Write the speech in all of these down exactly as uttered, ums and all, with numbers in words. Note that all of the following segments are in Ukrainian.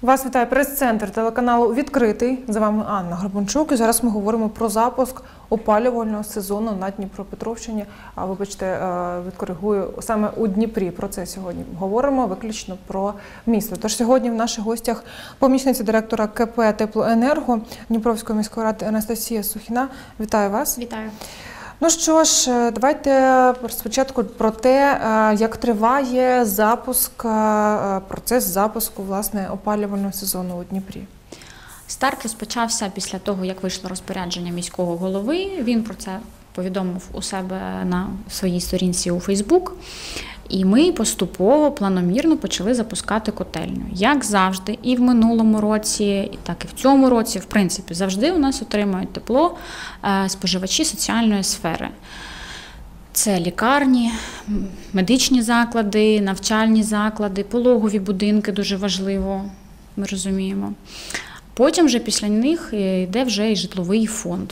Вас вітає прес-центр телеканалу «Відкритий». За вами Анна Горбунчук. І зараз ми говоримо про запуск опалювального сезону на Дніпропетровщині. А вибачте, відкоригую, саме у Дніпрі. Про це сьогодні говоримо виключно про місто. Тож сьогодні в наших гостях помічниця директора КП «Теплоенерго» Дніпровської міської ради Анастасія Сухіна. Вітаю вас. Вітаю. Ну що ж, давайте спочатку про те, як триває запуск, процес запуску, власне, опалювального сезону у Дніпрі. Старт розпочався після того, як вийшло розпорядження міського голови. Він про це повідомив у себе на своїй сторінці у Фейсбук. І ми поступово, планомірно почали запускати котельню. Як завжди, і в минулому році, так і в цьому році, в принципі, завжди у нас отримують тепло споживачі соціальної сфери. Це лікарні, медичні заклади, навчальні заклади, пологові будинки, дуже важливо, ми розуміємо. Потім вже після них йде вже і житловий фонд.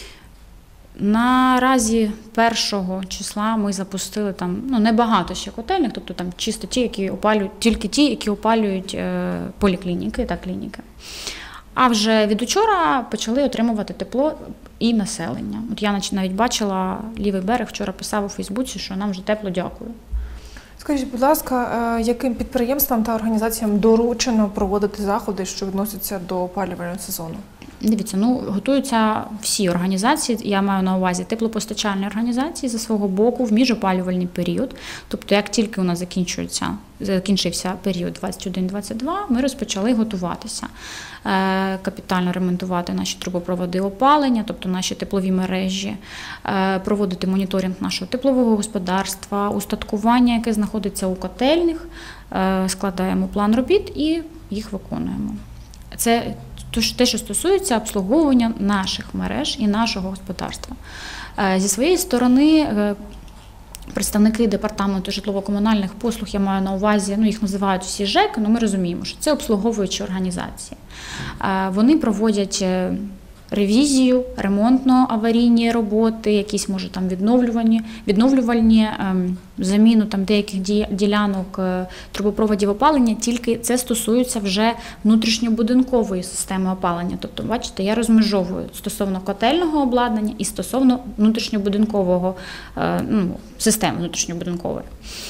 Наразі першого числа ми запустили там, ну, небагато ще котельних, тобто там чисто ті, які опалюють, тільки ті, які опалюють е, поліклініки та клініки. А вже від учора почали отримувати тепло і населення. От я навіть бачила, лівий берег вчора писав у Фейсбуці, що нам вже тепло дякую. Скажіть, будь ласка, яким підприємствам та організаціям доручено проводити заходи, що відносяться до опалювального сезону? Дивіться, ну, готуються всі організації, я маю на увазі теплопостачальні організації за свого боку в міжопалювальний період. Тобто, як тільки у нас закінчується, закінчився період двадцять один двадцять два, ми розпочали готуватися, е, капітально ремонтувати наші трубопроводи опалення, тобто наші теплові мережі, е, проводити моніторинг нашого теплового господарства, устаткування, яке знаходиться у котельних, е, складаємо план робіт і їх виконуємо. Це те, що стосується обслуговування наших мереж і нашого господарства. Зі своєї сторони, представники департаменту житлово-комунальних послуг, я маю на увазі, ну, їх називають всі ЖЕК, але ми розуміємо, що це обслуговуючі організації. Вони проводять ревізію, ремонтно-аварійні роботи, якісь, може, там відновлювальні, відновлювальні ем, заміну там деяких ділянок е, трубопроводів опалення, тільки це стосується вже внутрішньобудинкової системи опалення. Тобто, бачите, я розмежовую стосовно котельного обладнання і стосовно внутрішньобудинкового, е, ну, системи внутрішньобудинкової.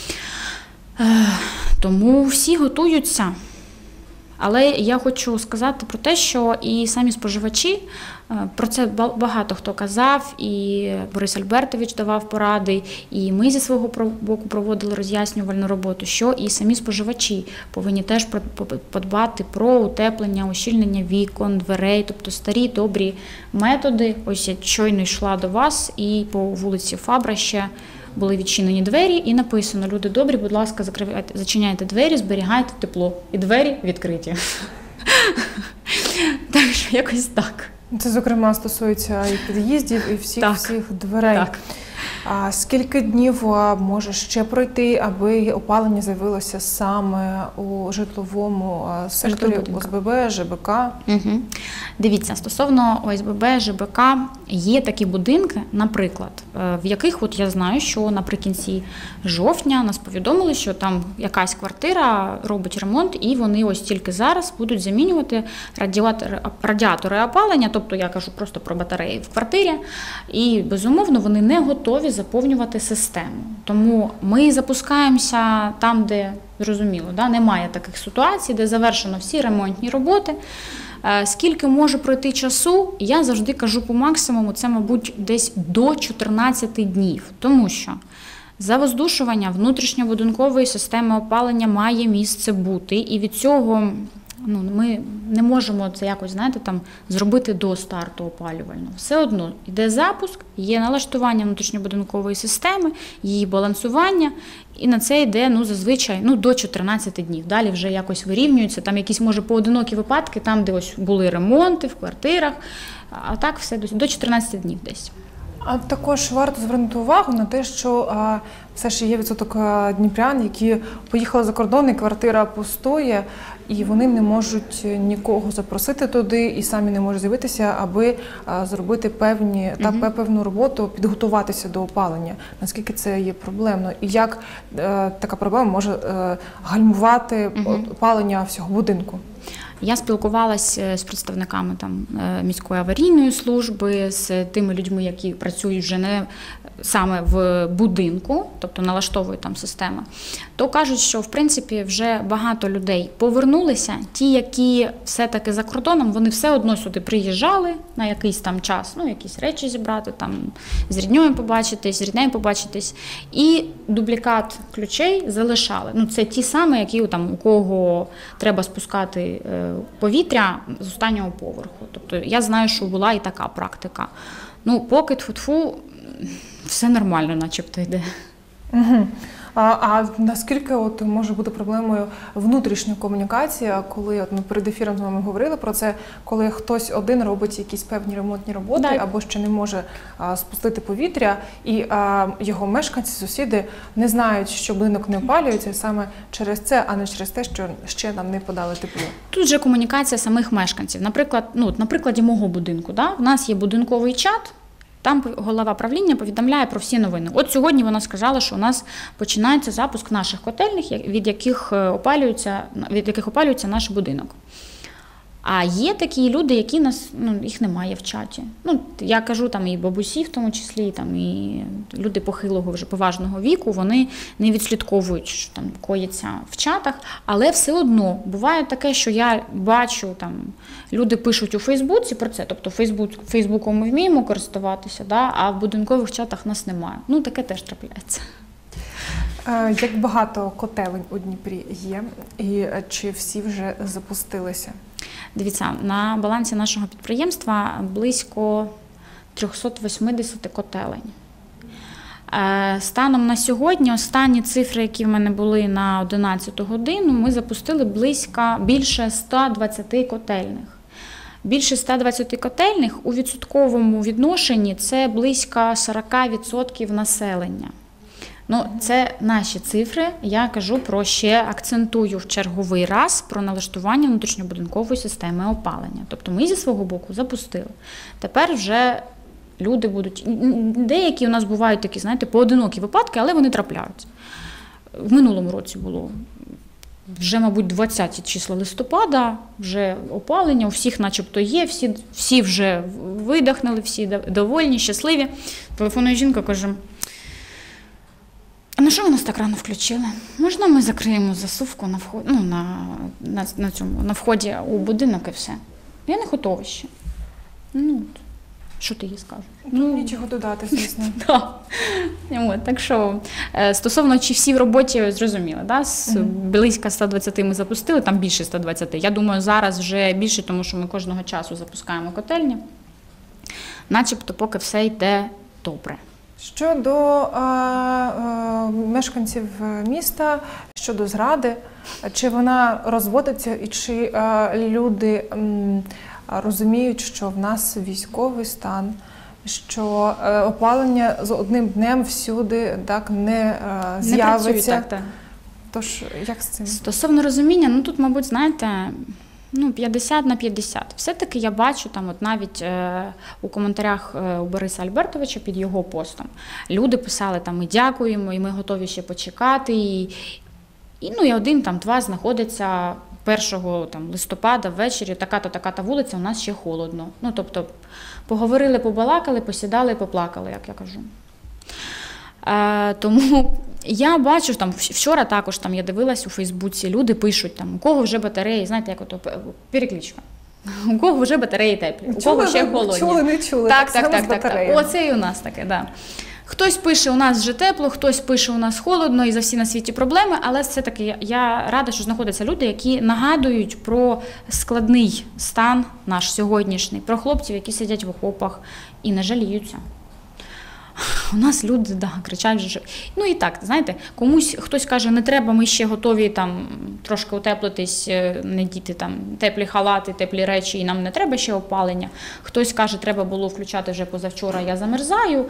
Е, тому всі готуються. Але я хочу сказати про те, що і самі споживачі, про це багато хто казав, і Борис Альбертович давав поради, і ми зі свого боку проводили роз'яснювальну роботу, що і самі споживачі повинні теж подбати про утеплення, ущільнення вікон, дверей, тобто старі добрі методи. Ось я щойно йшла до вас, і по вулиці Фабра ще були відчинені двері, і написано: люди добрі, будь ласка, закривайте, зачиняйте двері, зберігайте тепло. І двері відкриті. Так що якось так. Це, зокрема, стосується і під'їздів, і всіх, так. всіх дверей. Так. А скільки днів може ще пройти, аби опалення з'явилося саме у житловому секторі ОСББ, ЖБК? Угу. Дивіться, стосовно ОСББ, ЖБК, є такі будинки, наприклад, в яких, от я знаю, що наприкінці жовтня нас повідомили, що там якась квартира робить ремонт, і вони ось тільки зараз будуть замінювати радіатори, радіатори опалення, тобто я кажу просто про батареї в квартирі, і, безумовно, вони не готові заповнювати систему. Тому ми запускаємося там, де, зрозуміло, да, немає таких ситуацій, де завершено всі ремонтні роботи. Скільки може пройти часу, я завжди кажу по максимуму, це, мабуть, десь до чотирнадцяти днів. Тому що завоздушування внутрішньобудинкової системи опалення має місце бути, і від цього ну, ми не можемо це якось, знаєте, там, зробити до старту опалювального. Все одно йде запуск, є налаштування внутрішньобудинкової системи, її балансування, і на це йде, ну, зазвичай, ну, до чотирнадцяти днів. Далі вже якось вирівнюється, там якісь, може, поодинокі випадки, там, де ось були ремонти в квартирах, а так все до чотирнадцяти днів десь. А також варто звернути увагу на те, що а, все ж є відсоток дніпрян, які поїхали за кордон, і квартира пустує, і вони не можуть нікого запросити туди, і самі не можуть з'явитися, аби а, зробити певні, та, угу. певну роботу, підготуватися до опалення. Наскільки це є проблемно? І як е, така проблема може е, гальмувати угу. опалення всього будинку? Я спілкувалася з представниками там, міської аварійної служби, з тими людьми, які працюють вже не саме в будинку, тобто налаштовують там системи, то кажуть, що в принципі вже багато людей повернулися. Ті, які все-таки за кордоном, вони все одно сюди приїжджали на якийсь там час, ну якісь речі зібрати, там з рідньою побачитись, з ріднею побачитись, і дублікат ключей залишали. Ну це ті самі, які там у кого треба спускати повітря з останнього поверху. Тобто я знаю, що була і така практика. Ну, поки тфу-тфу, все нормально начебто йде. Угу. А, а наскільки от може бути проблемою внутрішня комунікація, коли от ми перед ефіром з вами говорили про це, коли хтось один робить якісь певні ремонтні роботи, да. або ще не може а, спустити повітря, і а, його мешканці, сусіди не знають, що будинок не опалюється саме через це, а не через те, що ще нам не подали тепло. Тут же комунікація самих мешканців. Наприклад, ну, на прикладі мого будинку, да? У нас є будинковий чат. Там голова правління повідомляє про всі новини. От сьогодні вона сказала, що у нас починається запуск наших котельних, від яких опалюється, від яких опалюється наш будинок. А є такі люди, які нас, ну, їх немає в чаті. Ну, я кажу, там і бабусі, в тому числі, там і люди похилого вже поважного віку, вони не відслідковують, що там коїться в чатах, але все одно буває таке, що я бачу, там люди пишуть у Фейсбуці про це, тобто Фейсбук, Фейсбуком ми вміємо користуватися, да, а в будинкових чатах нас немає. Ну, таке теж трапляється. Як багато котелень у Дніпрі є, і чи всі вже запустилися? Дивіться, на балансі нашого підприємства близько триста вісімдесят котелень. Станом на сьогодні, останні цифри, які в мене були на одинадцяту годину, ми запустили близько, більше ста двадцяти котельних. Більше ста двадцяти котельних у відсотковому відношенні це близько сорок відсотків населення. Ну, це наші цифри, я кажу про ще, акцентую в черговий раз про налаштування внутрішньобудинкової системи опалення. Тобто ми зі свого боку запустили. Тепер вже люди будуть, деякі у нас бувають такі, знаєте, поодинокі випадки, але вони трапляються. В минулому році було вже, мабуть, двадцяті числа листопада, вже опалення, у всіх начебто є, всі, всі вже видихнули, всі довольні, щасливі. Телефонує жінка, каже: а на що ви нас так рано включили? Можна ми закриємо засувку на вході, ну, на, на, на, цьому, на вході у будинок і все? Я не готова ще. Ну, що ти їй скажеш? Ну, нічого додати, звісно. Так. Так що, стосовно чи всі в роботі, зрозуміло, да? Близько ста двадцяти ми запустили, там більше ста двадцяти. Я думаю, зараз вже більше, тому що ми кожного часу запускаємо котельні. Начебто поки все йде добре. Щодо а, а, мешканців міста, щодо зради, чи вона розводиться і чи а, люди м, розуміють, що в нас військовий стан, що а, опалення з одним днем всюди так не а, з'явиться? Так, так. Тож, як з цим? Стосовно розуміння, ну тут, мабуть, знаєте, ну, п'ятдесят на п'ятдесят. Все-таки я бачу там, от навіть е, у коментарях е, у Бориса Альбертовича під його постом, люди писали там: ми дякуємо, і ми готові ще почекати. І, і, ну, і один, там, два знаходиться першого там, листопада ввечері, така-то, така-то вулиця, у нас ще холодно. Ну, тобто, поговорили, побалакали, посідали, поплакали, як я кажу. Е, тому я бачу, там вчора також там я дивилась у Фейсбуці, люди пишуть, там, у кого вже батареї, знаєте, як ото перекличка. У кого вже батареї теплі, у кого ще холодні. Чули, не чули. Так, так, так, так, так. Оце і у нас таке, да. Хтось пише, у нас вже тепло, хтось пише, у нас холодно, і за всі на світі проблеми, але все-таки я, я рада, що знаходяться люди, які нагадують про складний стан наш сьогоднішній, про хлопців, які сидять в окопах і не жаліються. У нас люди, да, кричать, що... Ну і так, знаєте, комусь хтось каже, не треба, ми ще готові там трошки утеплитись, не діти там теплі халати, теплі речі, і нам не треба ще опалення. Хтось каже, треба було включати вже позавчора, я замерзаю.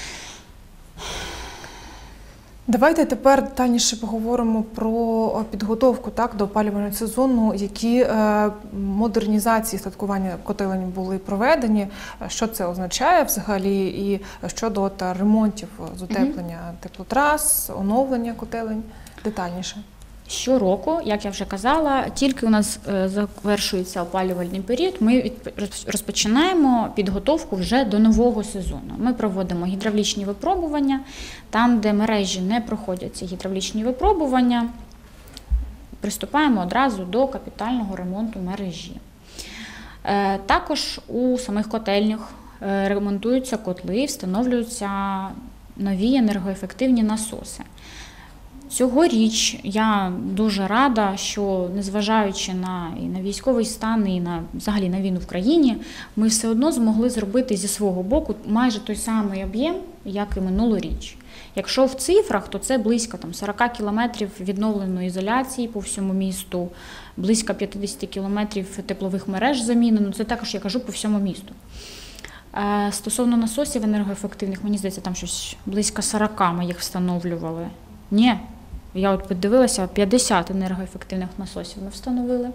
Давайте тепер детальніше поговоримо про підготовку так, до опалювального сезону, які е, модернізації статкування котелень були проведені, що це означає взагалі, і щодо та, ремонтів з утеплення mm-hmm. теплотрас, оновлення котелень, детальніше. Щороку, як я вже казала, тільки у нас завершується опалювальний період, ми розпочинаємо підготовку вже до нового сезону. Ми проводимо гідравлічні випробування, там, де мережі не проходять ці гідравлічні випробування, приступаємо одразу до капітального ремонту мережі. Також у самих котельнях ремонтуються котли, встановлюються нові енергоефективні насоси. Цьогоріч я дуже рада, що незважаючи на, і на військовий стан, і на, взагалі на війну в країні, ми все одно змогли зробити зі свого боку майже той самий об'єм, як і минулоріч. Якщо в цифрах, то це близько там, сорок кілометрів відновленої ізоляції по всьому місту, близько п'ятдесят кілометрів теплових мереж замінено, це також я кажу по всьому місту. Стосовно насосів енергоефективних, мені здається, там щось близько сорок ми їх встановлювали. Ні, я от подивилася, п'ятдесят енергоефективних насосів ми встановили.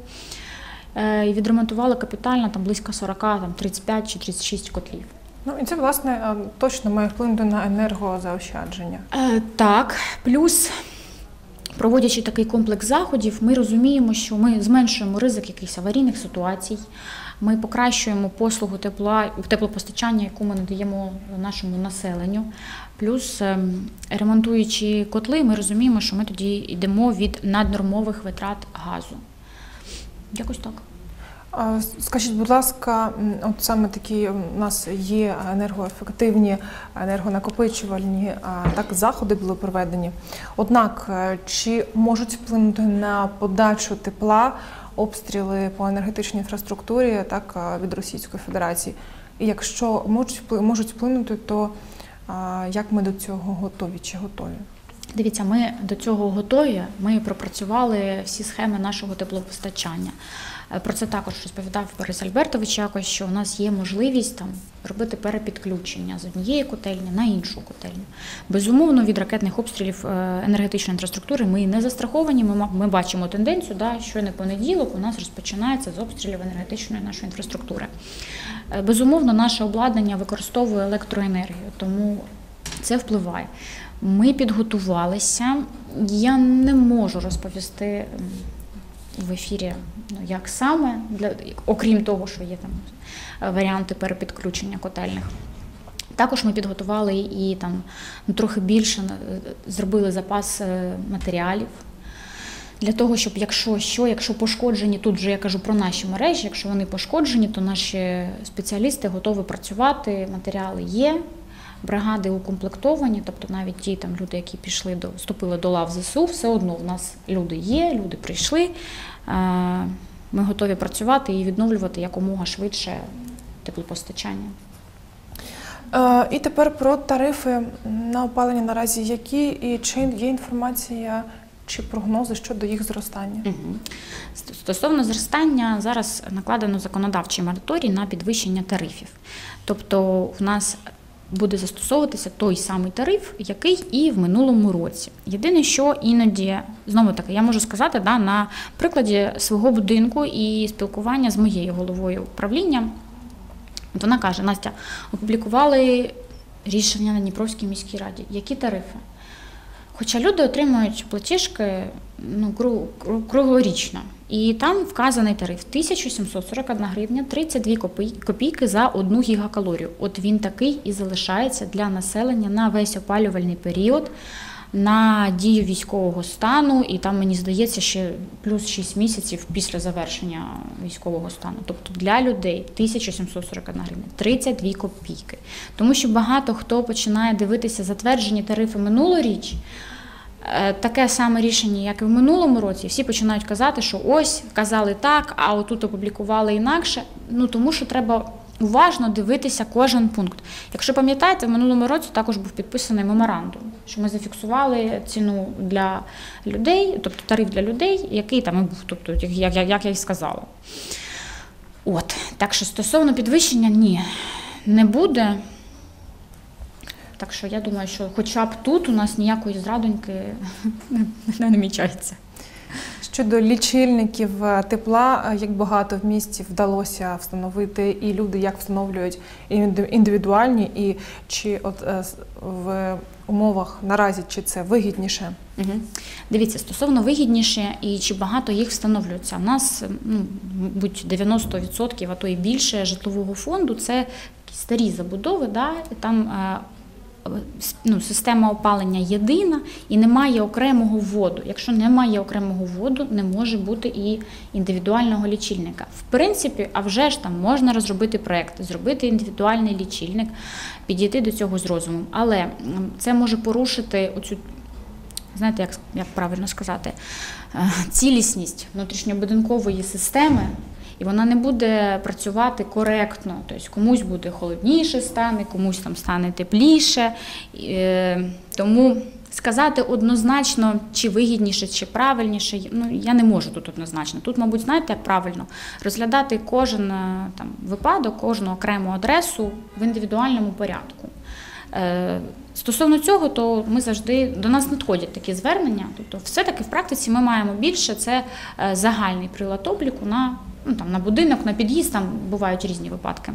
І відремонтували капітально там близько сорок, там тридцять п'ять чи тридцять шість котлів. Ну і це, власне, точно має вплинути на енергозаощадження. Е, так, плюс, проводячи такий комплекс заходів, ми розуміємо, що ми зменшуємо ризик якихось аварійних ситуацій, ми покращуємо послугу тепла, теплопостачання, яку ми надаємо нашому населенню. Плюс, ремонтуючи котли, ми розуміємо, що ми тоді йдемо від наднормових витрат газу. Якось так. Скажіть, будь ласка, от саме такі у нас є енергоефективні, енергонакопичувальні так, заходи були проведені. Однак, чи можуть вплинути на подачу тепла обстріли по енергетичній інфраструктурі так, від Російської Федерації? І якщо можуть вплинути, то як ми до цього готові чи готові? Дивіться, ми до цього готові, ми пропрацювали всі схеми нашого теплопостачання. Про це також розповідав Борис Альбертович якось, що у нас є можливість там робити перепідключення з однієї котельні на іншу котельню. Безумовно, від ракетних обстрілів енергетичної інфраструктури ми не застраховані, ми, ми бачимо тенденцію, да, що не понеділок у нас розпочинається з обстрілів енергетичної нашої інфраструктури. Безумовно, наше обладнання використовує електроенергію, тому це впливає. Ми підготувалися, я не можу розповісти в ефірі, ну, як саме, для, окрім того, що є там варіанти перепідключення котельних. Також ми підготували і там ну, трохи більше зробили запас матеріалів для того, щоб якщо що, якщо пошкоджені, тут вже я кажу про наші мережі, якщо вони пошкоджені, то наші спеціалісти готові працювати, матеріали є. Бригади укомплектовані, тобто навіть ті там люди, які пішли до вступили до лав ЗСУ, все одно в нас люди є, люди прийшли. Ми готові працювати і відновлювати якомога швидше теплопостачання. І тепер про тарифи на опалення наразі які і чи є інформація чи прогнози щодо їх зростання? Угу. Стосовно зростання, зараз накладено законодавчий мораторій на підвищення тарифів. Тобто в нас буде застосовуватися той самий тариф, який і в минулому році. Єдине, що іноді, знову таки, я можу сказати да, на прикладі свого будинку і спілкування з моєю головою управління. От вона каже: Настя, опублікували рішення на Дніпровській міській раді. Які тарифи? Хоча люди отримують платіжки ну, круглорічно. І там вказаний тариф тисяча сімсот сорок одна гривня тридцять дві копійки за одну гігакалорію. От він такий і залишається для населення на весь опалювальний період, на дію військового стану, і там, мені здається, ще плюс шість місяців після завершення військового стану. Тобто для людей тисяча сімсот сорок одна гривня тридцять дві копійки. Тому що багато хто починає дивитися затверджені тарифи минулоріч, таке саме рішення, як і в минулому році, всі починають казати, що ось, казали так, а отут опублікували інакше. Ну, тому що треба уважно дивитися кожен пункт. Якщо пам'ятаєте, в минулому році також був підписаний меморандум, що ми зафіксували ціну для людей, тобто тариф для людей, який там і був, тобто, як, як, як я і сказала. От, так що стосовно підвищення, ні, не буде. Так що я думаю, що хоча б тут у нас ніякої зрадоньки не намічається. Щодо лічильників тепла, як багато в місті вдалося встановити, і люди як встановлюють індивідуальні, і чи от в умовах наразі, чи це вигідніше? Угу. Дивіться, стосовно вигідніше і чи багато їх встановлюється. У нас, ну, мабуть, дев'яносто відсотків, а то і більше житлового фонду – це старі забудови, да, і там ну, система опалення єдина і немає окремого вводу. Якщо немає окремого вводу, не може бути і індивідуального лічильника. В принципі, а вже ж там можна розробити проєкт, зробити індивідуальний лічильник, підійти до цього з розумом. Але це може порушити оцю, знаєте, як, як правильно сказати, цілісність внутрішньобудинкової системи, і вона не буде працювати коректно. Тобто комусь буде холодніше стане, комусь там стане тепліше. Тому сказати однозначно, чи вигідніше, чи правильніше, ну, я не можу тут однозначно. Тут, мабуть, знаєте, як правильно, розглядати кожен там випадок, кожну окрему адресу в індивідуальному порядку. Стосовно цього, то ми завжди, до нас надходять такі звернення, тобто все-таки в практиці ми маємо більше, це загальний прилад обліку на, ну, там, на будинок, на під'їзд, там бувають різні випадки.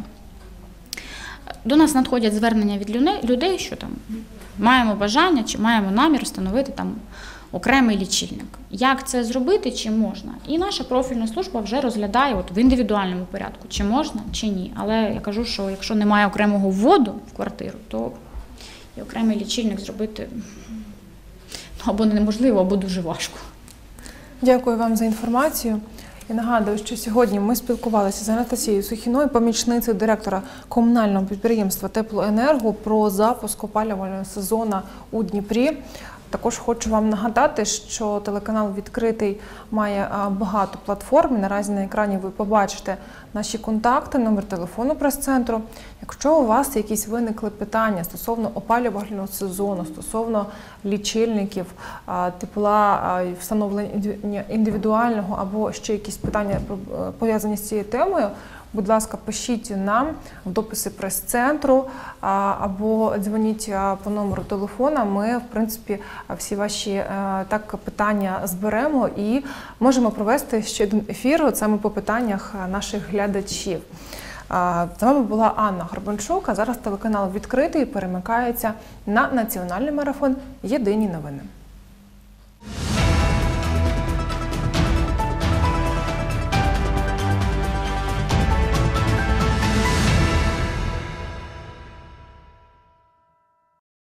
До нас надходять звернення від людей, що там маємо бажання чи маємо намір встановити там окремий лічильник. Як це зробити, чи можна? І наша профільна служба вже розглядає от в індивідуальному порядку, чи можна, чи ні. Але я кажу, що якщо немає окремого вводу в квартиру, то і окремий лічильник зробити або неможливо, або дуже важко. Дякую вам за інформацію. Я нагадую, що сьогодні ми спілкувалися з Анастасією Сухіною, помічницею директора комунального підприємства «Теплоенерго» про запуск опалювального сезону у Дніпрі. Також хочу вам нагадати, що телеканал «Відкритий» має багато платформ. Наразі на екрані ви побачите наші контакти, номер телефону прес-центру. Якщо у вас якісь виникли питання стосовно опалювального сезону, стосовно лічильників, тепла, встановлення індивідуального або ще якісь питання пов'язані з цією темою, будь ласка, пишіть нам в дописи прес-центру або дзвоніть по номеру телефона. Ми, в принципі, всі ваші так питання зберемо і можемо провести ще один ефір от саме по питаннях наших глядачів. З вами була Анна Горбанчук, а зараз телеканал «Відкритий» перемикається на національний марафон «Єдині новини».